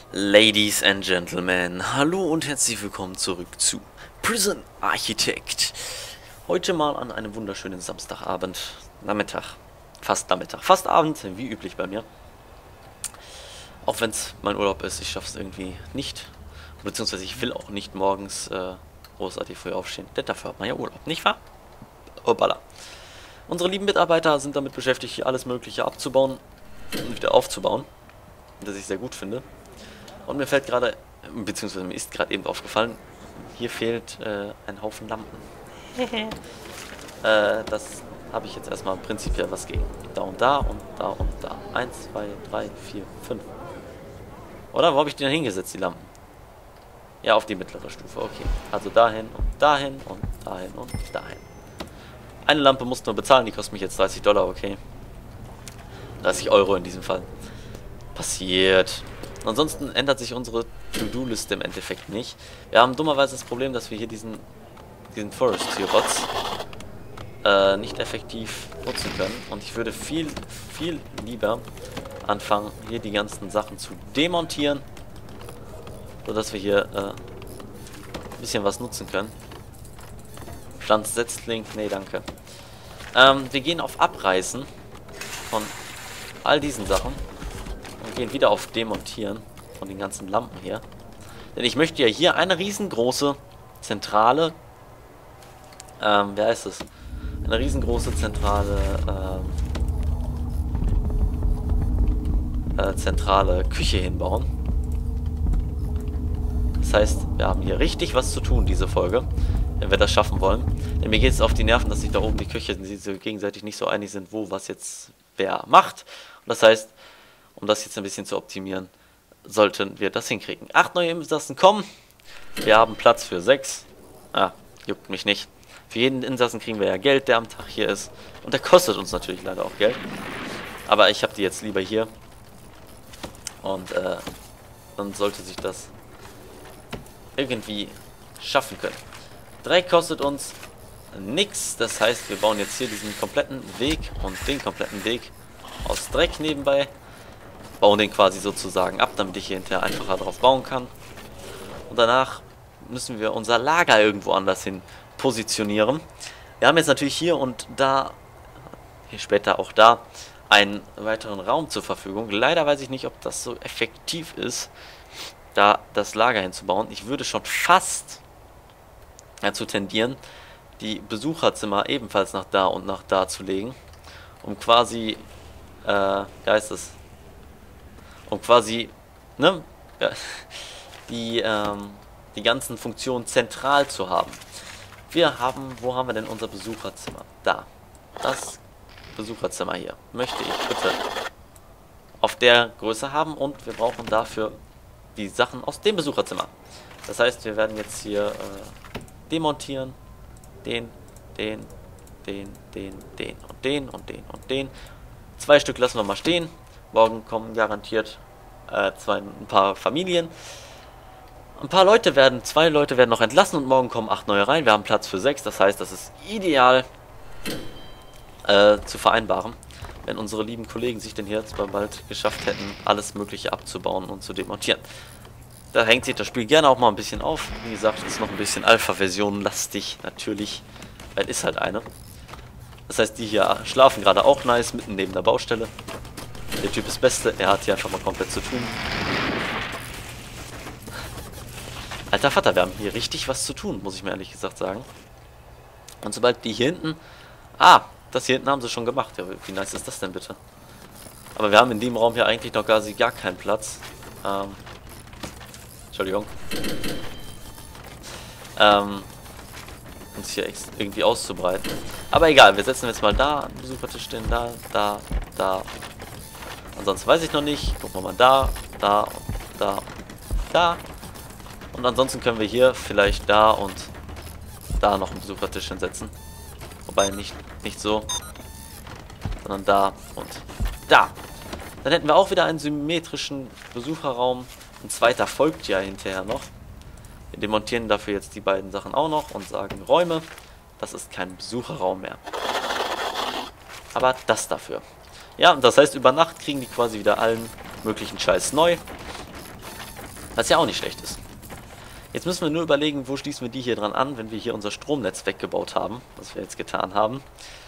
Ladies and Gentlemen, hallo und herzlich willkommen zurück zu Prison Architect. Heute mal an einem wunderschönen Samstagabend, fast Abend, wie üblich bei mir. Auch wenn es mein Urlaub ist, ich schaffe es irgendwie nicht, beziehungsweise ich will auch nicht morgens großartig früh aufstehen, denn dafür hat man ja Urlaub, nicht wahr? Hoppala. Unsere lieben Mitarbeiter sind damit beschäftigt, hier alles Mögliche abzubauen und wieder aufzubauen, das ich sehr gut finde. Und mir fällt gerade, beziehungsweise mir ist gerade eben aufgefallen, hier fehlt ein Haufen Lampen. Das habe ich jetzt erstmal prinzipiell was gegen. Da und da und da und da. 1, 2, 3, 4, 5. Oder wo habe ich die denn hingesetzt, die Lampen? Ja, auf die mittlere Stufe, okay. Also dahin und dahin und dahin und dahin. Eine Lampe musst du nur bezahlen, die kostet mich jetzt $30, okay. 30 Euro in diesem Fall. Passiert. Ansonsten ändert sich unsere To-Do-Liste im Endeffekt nicht. Wir haben dummerweise das Problem, dass wir hier diesen Forestry-Rots nicht effektiv nutzen können. Und ich würde viel lieber anfangen, hier die ganzen Sachen zu demontieren, sodass wir hier ein bisschen was nutzen können. Pflanzsetzling, nee, danke. Wir gehen auf Abreißen von all diesen Sachen. Und gehen wieder auf Demontieren von den ganzen Lampen hier. Denn ich möchte ja hier eine riesengroße zentrale, wie heißt es? Eine riesengroße zentrale Küche hinbauen. Das heißt, wir haben hier richtig was zu tun, diese Folge, wenn wir das schaffen wollen. Denn mir geht es auf die Nerven, dass sich da oben die Küche gegenseitig nicht so einig sind, wo was jetzt wer macht. Und das heißt, um das jetzt ein bisschen zu optimieren, sollten wir das hinkriegen. 8 neue Insassen kommen. Wir haben Platz für 6. Ah, juckt mich nicht. Für jeden Insassen kriegen wir ja Geld, der am Tag hier ist. Und der kostet uns natürlich leider auch Geld. Aber ich habe die jetzt lieber hier. Und dann sollte sich das irgendwie schaffen können. Dreck kostet uns nix. Das heißt, wir bauen jetzt hier diesen kompletten Weg und den kompletten Weg aus Dreck nebenbei. Bauen den quasi sozusagen ab, damit ich hier hinterher einfacher drauf bauen kann. Und danach müssen wir unser Lager irgendwo anders hin positionieren. Wir haben jetzt natürlich hier und da, hier später auch da, einen weiteren Raum zur Verfügung. Leider weiß ich nicht, ob das so effektiv ist, da das Lager hinzubauen. Ich würde schon fast dazu tendieren, die Besucherzimmer ebenfalls nach da und nach da zu legen, um quasi, wie heißt es? Um quasi, ne, die ganzen Funktionen zentral zu haben. Wo haben wir denn unser Besucherzimmer? Da. Das Besucherzimmer hier möchte ich bitte auf der Größe haben und wir brauchen dafür die Sachen aus dem Besucherzimmer. Das heißt, wir werden jetzt hier demontieren. Den und den. 2 Stück lassen wir mal stehen. Morgen kommen garantiert ein paar Familien. Zwei Leute werden noch entlassen und morgen kommen 8 neue rein. Wir haben Platz für 6, das heißt, das ist ideal zu vereinbaren, wenn unsere lieben Kollegen sich denn hier zwar bald geschafft hätten, alles Mögliche abzubauen und zu demontieren. Da hängt sich das Spiel gerne auch mal ein bisschen auf. Wie gesagt, es ist noch ein bisschen Alpha-Version lastig, natürlich, weil ist halt eine. Das heißt, die hier schlafen gerade auch nice, mitten neben der Baustelle. Der Typ ist Beste, er hat hier einfach mal komplett zu tun. Alter Vater, wir haben hier richtig was zu tun, muss ich mir ehrlich gesagt sagen. Und sobald die hier hinten... Ah, das hier hinten haben sie schon gemacht. Ja, wie nice ist das denn bitte? Aber wir haben in dem Raum hier eigentlich noch gar keinen Platz. Entschuldigung. Uns hier irgendwie auszubreiten. Aber egal, wir setzen jetzt mal da einen Besuchertisch hin, da. Ansonsten weiß ich noch nicht. Gucken wir mal da. Und ansonsten können wir hier vielleicht da und da noch einen Besuchertisch hinsetzen. Wobei nicht so, sondern da und da. Dann hätten wir auch wieder einen symmetrischen Besucherraum. Ein zweiter folgt ja hinterher noch. Wir demontieren dafür jetzt die beiden Sachen auch noch und sagen Räume. Das ist kein Besucherraum mehr. Aber das dafür. Ja, das heißt, über Nacht kriegen die quasi wieder allen möglichen Scheiß neu. Was ja auch nicht schlecht ist. Jetzt müssen wir nur überlegen, wo schließen wir die hier dran an, wenn wir hier unser Stromnetz weggebaut haben, was wir jetzt getan haben.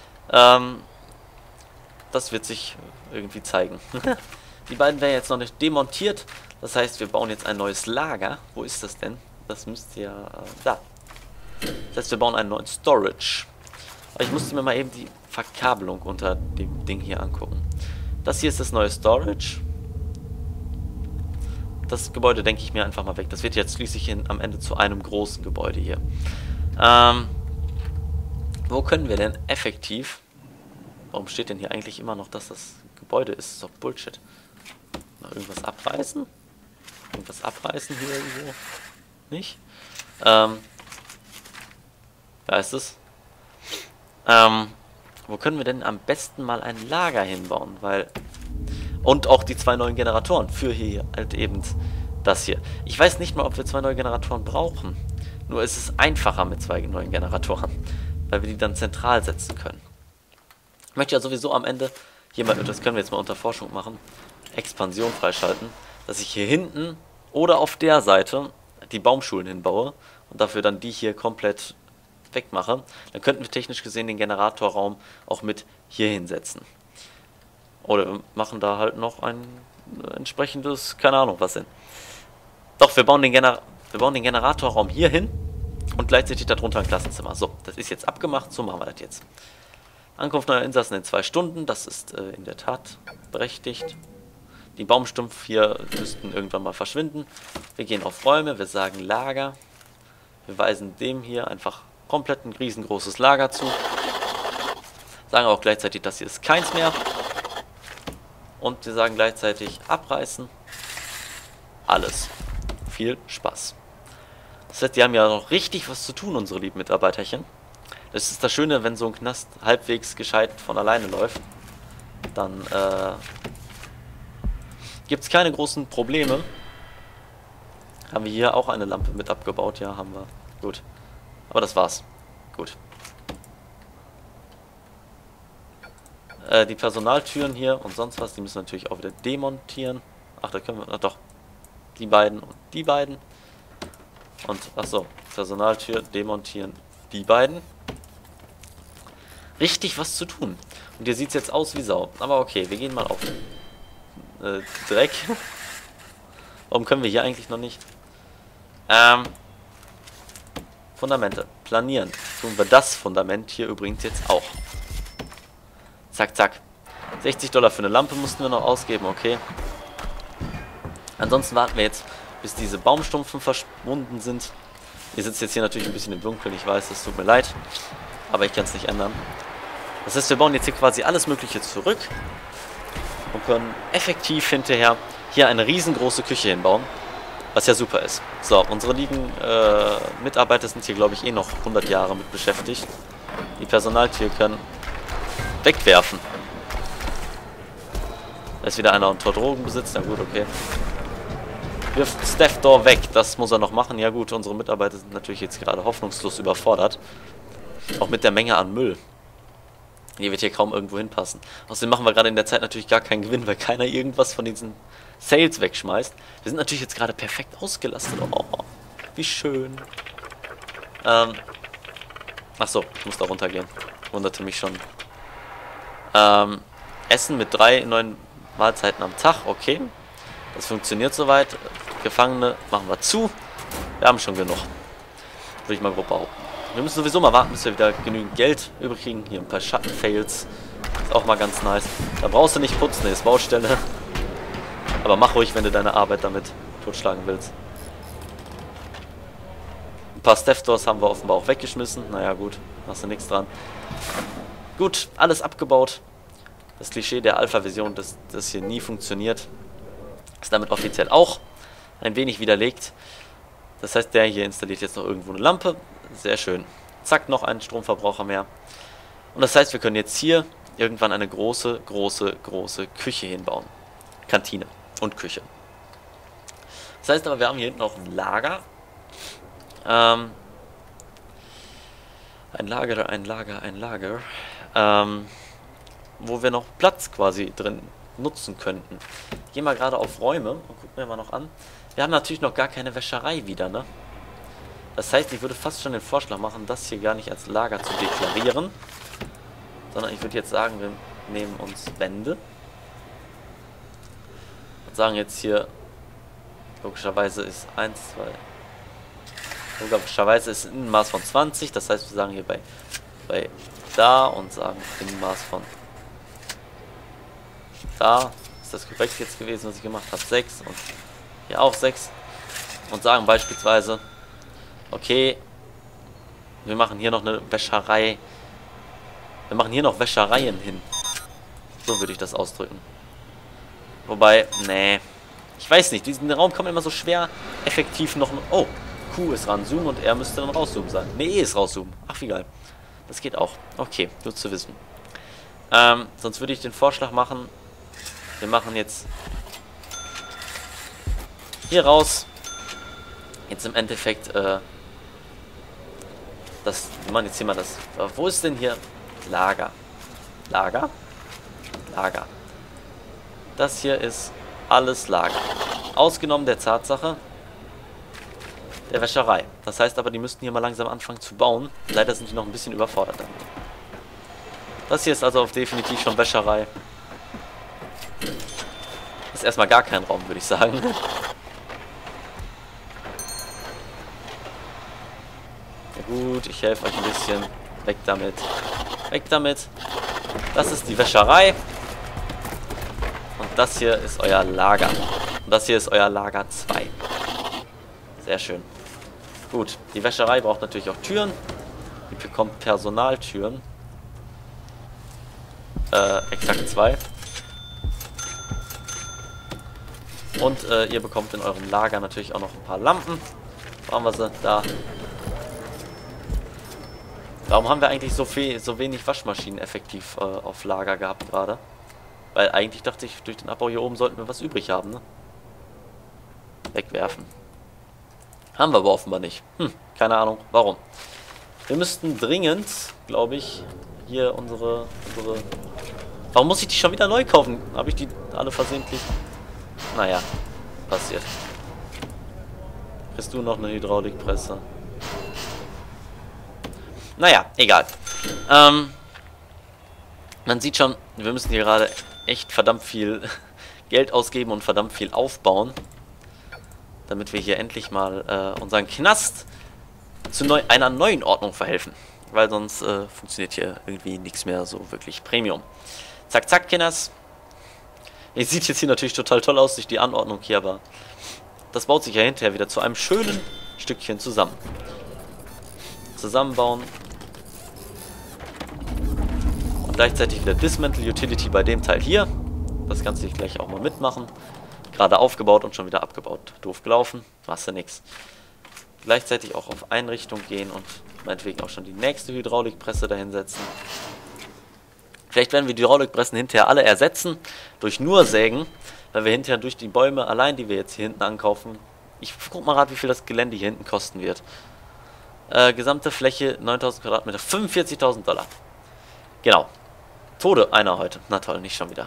Das wird sich irgendwie zeigen. Die beiden werden jetzt noch nicht demontiert. Das heißt, wir bauen jetzt ein neues Lager. Wo ist das denn? Das müsste ja... da. Das heißt, wir bauen einen neuen Storage. Aber ich musste mir mal eben die Verkabelung unter dem Ding hier angucken. Das hier ist das neue Storage. Das Gebäude denke ich mir einfach mal weg. Das wird jetzt schließlich am Ende zu einem großen Gebäude hier. Wo können wir denn effektiv... Warum steht denn hier eigentlich immer noch, dass das Gebäude ist? Das ist doch Bullshit. Noch irgendwas abreißen? Irgendwas abreißen hier irgendwo? Nicht? Da ist es. Wo können wir denn am besten mal ein Lager hinbauen? Weil... Und auch die 2 neuen Generatoren für hier halt eben das hier. Ich weiß nicht mal, ob wir 2 neue Generatoren brauchen. Nur ist es einfacher mit 2 neuen Generatoren, weil wir die dann zentral setzen können. Ich möchte ja sowieso am Ende hier mal, das können wir jetzt mal unter Forschung machen, Expansion freischalten, dass ich hier hinten oder auf der Seite die Baumschulen hinbaue und dafür dann die hier komplett wegmache. Dann könnten wir technisch gesehen den Generatorraum auch mit hier hinsetzen. Oder wir machen da halt noch ein entsprechendes, keine Ahnung was denn. Doch, wir bauen den Generatorraum hier hin und gleichzeitig darunter ein Klassenzimmer. So, das ist jetzt abgemacht, so machen wir das jetzt. Ankunft neuer Insassen in 2 Stunden, das ist in der Tat berechtigt. Die Baumstumpf hier müssten irgendwann mal verschwinden. Wir gehen auf Räume, wir sagen Lager. Wir weisen dem hier einfach komplett ein riesengroßes Lager zu. Sagen auch gleichzeitig, das hier ist keins mehr. Und wir sagen gleichzeitig abreißen. Alles. Viel Spaß. Das heißt, die haben ja noch richtig was zu tun, unsere lieben Mitarbeiterchen. Das ist das Schöne, wenn so ein Knast halbwegs gescheit von alleine läuft. Dann gibt es keine großen Probleme. Haben wir hier auch eine Lampe mit abgebaut? Ja, haben wir. Gut. Aber das war's. Gut. Die Personaltüren hier und sonst was, die müssen wir natürlich auch wieder demontieren. Ach, da können wir, doch. Die beiden und die beiden. Und, achso, Personaltür demontieren die beiden. Richtig was zu tun. Und hier sieht es jetzt aus wie Sau. Aber okay, wir gehen mal auf Dreck. Warum können wir hier eigentlich noch nicht? Fundamente. Planieren. Tun wir das Fundament hier übrigens jetzt auch. Zack, zack. $60 für eine Lampe mussten wir noch ausgeben, okay. Ansonsten warten wir jetzt, bis diese Baumstumpfen verschwunden sind. Ihr sitzt jetzt hier natürlich ein bisschen im Dunkeln, ich weiß, es tut mir leid. Aber ich kann es nicht ändern. Das heißt, wir bauen jetzt hier quasi alles Mögliche zurück. Und können effektiv hinterher hier eine riesengroße Küche hinbauen. Was ja super ist. So, unsere lieben Mitarbeiter sind hier, glaube ich, eh noch 100 Jahre mit beschäftigt. Die Personaltür können wegwerfen. Da ist wieder einer unter Drogenbesitz. Na gut, okay. Wirft Steph Door weg. Das muss er noch machen. Ja gut, unsere Mitarbeiter sind natürlich jetzt gerade hoffnungslos überfordert. Auch mit der Menge an Müll. Die wird hier kaum irgendwo hinpassen. Außerdem machen wir gerade in der Zeit natürlich gar keinen Gewinn, weil keiner irgendwas von diesen Sales wegschmeißt. Wir sind natürlich jetzt gerade perfekt ausgelastet. Oh, wie schön. Achso, ich muss da runtergehen. Wunderte mich schon. Essen mit 3 neuen Mahlzeiten am Tag, okay. Das funktioniert soweit. Gefangene machen wir zu. Wir haben schon genug. Würde ich mal grob behaupten. Wir müssen sowieso mal warten, bis wir wieder genügend Geld übrig kriegen. Hier ein paar Schattenfails. Ist auch mal ganz nice. Da brauchst du nicht putzen, ne, ist Baustelle. Aber mach ruhig, wenn du deine Arbeit damit totschlagen willst. Ein paar Steph Doors haben wir offenbar auch weggeschmissen. Naja, gut, machst du nichts dran. Gut, alles abgebaut. Das Klischee der Alpha-Version, dass das hier nie funktioniert, ist damit offiziell auch ein wenig widerlegt. Das heißt, der hier installiert jetzt noch irgendwo eine Lampe. Sehr schön. Zack, noch einen Stromverbraucher mehr. Und das heißt, wir können jetzt hier irgendwann eine große Küche hinbauen. Kantine und Küche. Das heißt aber, wir haben hier hinten auch ein Lager. Ein Lager. Wo wir noch Platz quasi drin nutzen könnten. Gehen wir gerade auf Räume und gucken wir mal noch an. Wir haben natürlich noch gar keine Wäscherei wieder, ne? Das heißt, ich würde fast schon den Vorschlag machen, das hier gar nicht als Lager zu deklarieren. Sondern ich würde jetzt sagen, wir nehmen uns Wände. Und sagen jetzt hier, logischerweise ist 1, 2... Logischerweise ist ein Innenmaß von 20. Das heißt, wir sagen hier bei da und sagen Innenmaß von da. Ist das korrekt jetzt gewesen, was ich gemacht habe? 6 und hier auch 6. Und sagen beispielsweise, okay, wir machen hier noch eine Wäscherei. Wir machen hier noch Wäschereien hin. So würde ich das ausdrücken. Wobei, nee. Ich weiß nicht, diesen Raum kann man immer so schwer effektiv noch... Oh, Q ist ranzoomen und er müsste dann rauszoomen sein. Ne, E ist rauszoomen. Ach, wie geil. Das geht auch. Okay, nur zu wissen. Sonst würde ich den Vorschlag machen, wir machen jetzt hier raus. Jetzt im Endeffekt, wir machen jetzt hier mal das... Wo ist denn hier Lager? Lager? Lager. Das hier ist alles Lager. Ausgenommen der Tatsache der Wäscherei. Das heißt aber, die müssten hier mal langsam anfangen zu bauen. Leider sind die noch ein bisschen überfordert damit. Das hier ist also definitiv schon Wäscherei. Ist erstmal gar kein Raum, würde ich sagen. Ja gut, ich helfe euch ein bisschen. Weg damit. Weg damit. Das ist die Wäscherei. Und das hier ist euer Lager. Und das hier ist euer Lager 2. Sehr schön. Gut, die Wäscherei braucht natürlich auch Türen. Ihr bekommt Personaltüren. Exakt 2. Und ihr bekommt in eurem Lager natürlich auch noch ein paar Lampen. Wo haben wir sie? Da. Warum haben wir eigentlich so wenig Waschmaschinen effektiv auf Lager gehabt gerade? Weil eigentlich dachte ich, durch den Abbau hier oben sollten wir was übrig haben, ne? Wegwerfen. Haben wir aber offenbar nicht. Keine Ahnung, warum. Wir müssten dringend, glaube ich, hier unsere... Warum muss ich die schon wieder neu kaufen? Habe ich die alle versehentlich... Naja, passiert. Kriegst du noch eine Hydraulikpresse? Naja, egal. Man sieht schon, wir müssen hier gerade echt verdammt viel Geld ausgeben und verdammt viel aufbauen, damit wir hier endlich mal unseren Knast zu einer neuen Ordnung verhelfen. Weil sonst funktioniert hier irgendwie nichts mehr so wirklich Premium. Zack, zack, Kinders. Es sieht jetzt hier natürlich total toll aus durch die Anordnung hier, aber das baut sich ja hinterher wieder zu einem schönen Stückchen zusammen. Zusammenbauen. Und gleichzeitig wieder Dismantle Utility bei dem Teil hier. Das kannst du gleich auch mal mitmachen. Gerade aufgebaut und schon wieder abgebaut. Doof gelaufen, machst du nix. Gleichzeitig auch auf Einrichtung gehen und meinetwegen auch schon die nächste Hydraulikpresse dahinsetzen. Vielleicht werden wir die Hydraulikpressen hinterher alle ersetzen durch nur Sägen, weil wir hinterher durch die Bäume allein, die wir jetzt hier hinten ankaufen, ich guck mal gerade, wie viel das Gelände hier hinten kosten wird. Gesamte Fläche 9000 Quadratmeter, 45.000 $. Genau. Tode einer heute. Na toll, nicht schon wieder.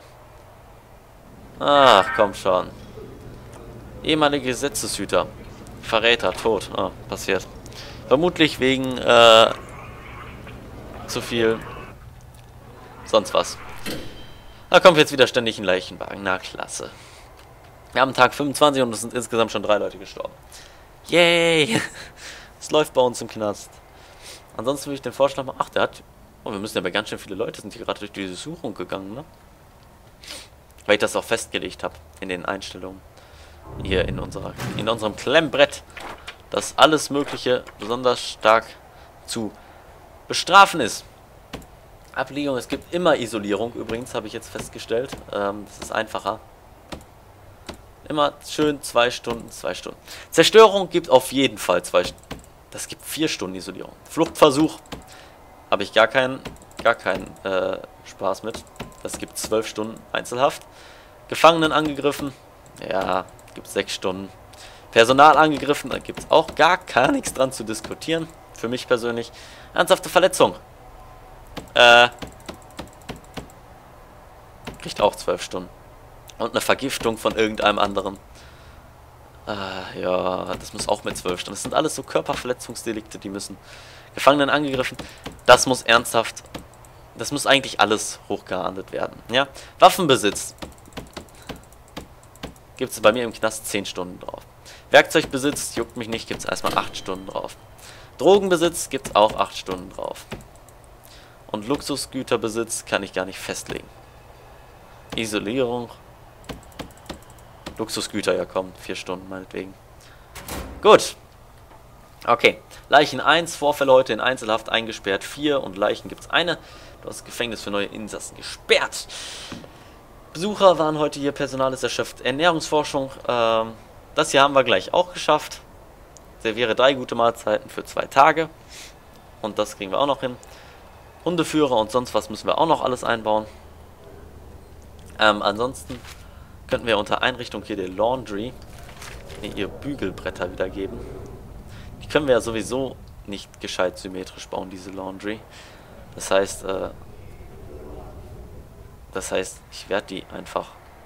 Ach, komm schon. Ehemalige Gesetzeshüter. Verräter, tot. Ah, passiert. Vermutlich wegen zu viel sonst was. Da kommt jetzt wieder ständig ein Leichenwagen. Na, klasse. Wir haben Tag 25 und es sind insgesamt schon 3 Leute gestorben. Yay! Es läuft bei uns im Knast. Ansonsten würde ich den Vorschlag machen. Ach, der hat... Oh, wir müssen ja bei ganz schön viele Leute sind hier gerade durch diese Suchung gegangen, ne? Weil ich das auch festgelegt habe in den Einstellungen. Hier in unserem Klemmbrett. Dass alles Mögliche besonders stark zu bestrafen ist. Ablegung, es gibt immer Isolierung, übrigens, habe ich jetzt festgestellt. Das ist einfacher. Immer schön 2 Stunden, 2 Stunden. Zerstörung gibt auf jeden Fall 2 Stunden. Das gibt 4 Stunden Isolierung. Fluchtversuch habe ich gar keinen Spaß mit. Das gibt 12 Stunden Einzelhaft. Gefangenen angegriffen, ja, gibt 6 Stunden. Personal angegriffen, da gibt es auch gar nichts dran zu diskutieren. Für mich persönlich. Ernsthafte Verletzung. Kriegt auch 12 Stunden. Und eine Vergiftung von irgendeinem anderen. Ja, das muss auch mit 12 Stunden. Das sind alles so Körperverletzungsdelikte, die müssen Gefangenen angegriffen. Das muss ernsthaft, das muss eigentlich alles hochgeahndet werden. Ja, Waffenbesitz. Gibt es bei mir im Knast 10 Stunden drauf. Werkzeugbesitz, juckt mich nicht, gibt es erstmal 8 Stunden drauf. Drogenbesitz gibt es auch 8 Stunden drauf. Und Luxusgüterbesitz kann ich gar nicht festlegen. Isolierung. Luxusgüter, ja komm, 4 Stunden meinetwegen. Gut. Okay. Leichen 1, Vorfälle heute in Einzelhaft eingesperrt 4 und Leichen gibt es eine. Du hast das Gefängnis für neue Insassen gesperrt. Besucher waren heute hier, Personal ist erschöpft. Ernährungsforschung, das hier haben wir gleich auch geschafft. Serviere 3 gute Mahlzeiten für 2 Tage. Und das kriegen wir auch noch hin. Hundeführer und sonst was müssen wir auch noch alles einbauen. Ansonsten könnten wir unter Einrichtung hier der Laundry ihr Bügelbretter wiedergeben. Die können wir ja sowieso nicht gescheit symmetrisch bauen, diese Laundry. Das heißt, ich werde die einfach...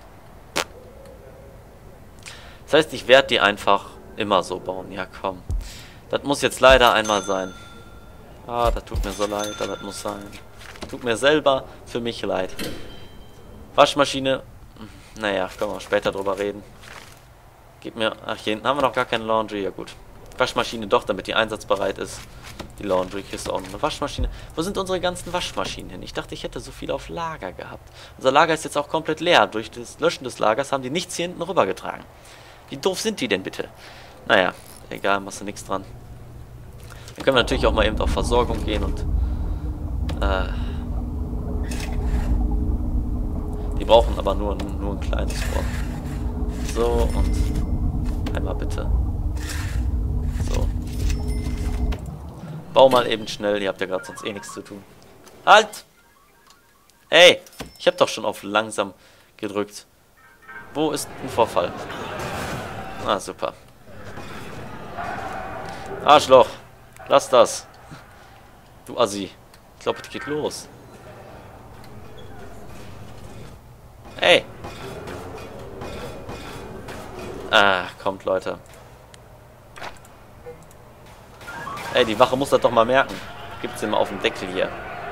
Das heißt, ich werde die einfach immer so bauen. Ja, komm. Das muss jetzt leider einmal sein. Ah, das tut mir so leid, aber das muss sein. Tut mir selber für mich leid. Waschmaschine. Naja, können wir später drüber reden. Gib mir... Ach, hier hinten haben wir noch gar keine Laundry. Ja gut. Waschmaschine doch, damit die einsatzbereit ist. Die Laundry ist auch noch eine Waschmaschine. Wo sind unsere ganzen Waschmaschinen hin? Ich dachte, ich hätte so viel auf Lager gehabt. Unser Lager ist jetzt auch komplett leer. Durch das Löschen des Lagers haben die nichts hier hinten rübergetragen. Wie doof sind die denn bitte? Naja, egal, machst du nichts dran. Dann können wir natürlich auch mal eben auf Versorgung gehen und... die brauchen aber nur ein kleines Rohr. So, und... Einmal bitte. So. Bau mal eben schnell, ihr habt ja gerade sonst eh nichts zu tun. Halt! Ey, ich habe doch schon auf langsam gedrückt. Wo ist ein Vorfall? Ah, super. Arschloch, lass das. Du Assi. Ich glaube, es geht los. Ey. Ah, kommt, Leute. Ey, die Wache muss das doch mal merken. Gibt's den mal auf den Deckel hier.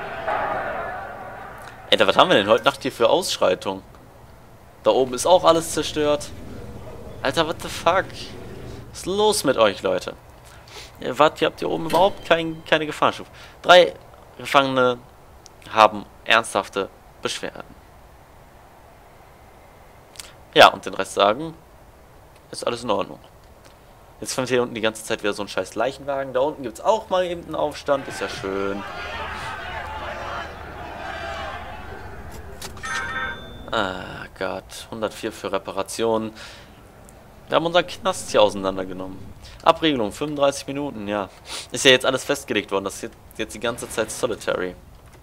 Ey, was haben wir denn heute Nacht hier für Ausschreitung? Da oben ist auch alles zerstört. Alter, what the fuck? Was ist los mit euch, Leute? Ihr habt hier oben überhaupt keine Gefahrenstufe. 3 Gefangene haben ernsthafte Beschwerden. Ja, und den Rest sagen, ist alles in Ordnung. Jetzt kommt hier unten die ganze Zeit wieder so ein scheiß Leichenwagen. Da unten gibt es auch mal eben einen Aufstand. Ist ja schön. Ah Gott. 104 für Reparationen. Wir haben unseren Knast hier auseinandergenommen. Abregelung, 35 Minuten, ja. Ist ja jetzt alles festgelegt worden. Das ist jetzt die ganze Zeit Solitary.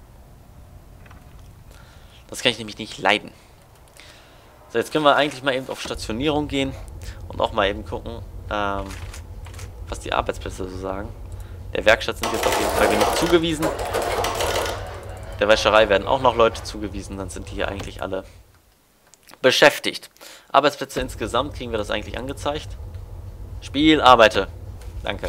Das kann ich nämlich nicht leiden. So, jetzt können wir eigentlich mal eben auf Stationierung gehen. Und auch mal eben gucken, was die Arbeitsplätze so sagen. Der Werkstatt sind jetzt auf jeden Fall genug zugewiesen. Der Wäscherei werden auch noch Leute zugewiesen. Dann sind die hier eigentlich alle beschäftigt. Arbeitsplätze insgesamt, kriegen wir das eigentlich angezeigt? Spiel, arbeite. Danke.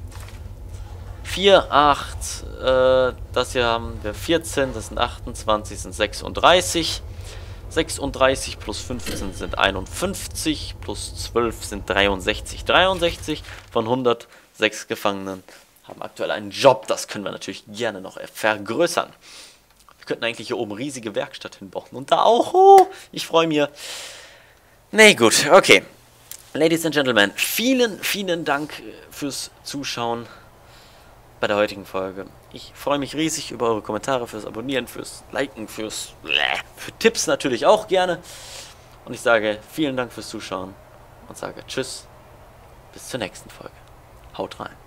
4, 8, das hier haben wir 14, das sind 28, sind 36. 36 plus 15 sind 51, plus 12 sind 63. 63 von 106 Gefangenen haben aktuell einen Job. Das können wir natürlich gerne noch vergrößern. Wir könnten eigentlich hier oben riesige Werkstatt hinbauen. Und da auch. Oh, ich freue mich. Nee, gut, okay. Ladies and Gentlemen, vielen Dank fürs Zuschauen bei der heutigen Folge. Ich freue mich riesig über eure Kommentare, fürs Abonnieren, fürs Liken, für Tipps natürlich auch gerne. Und ich sage vielen Dank fürs Zuschauen und sage Tschüss, bis zur nächsten Folge. Haut rein.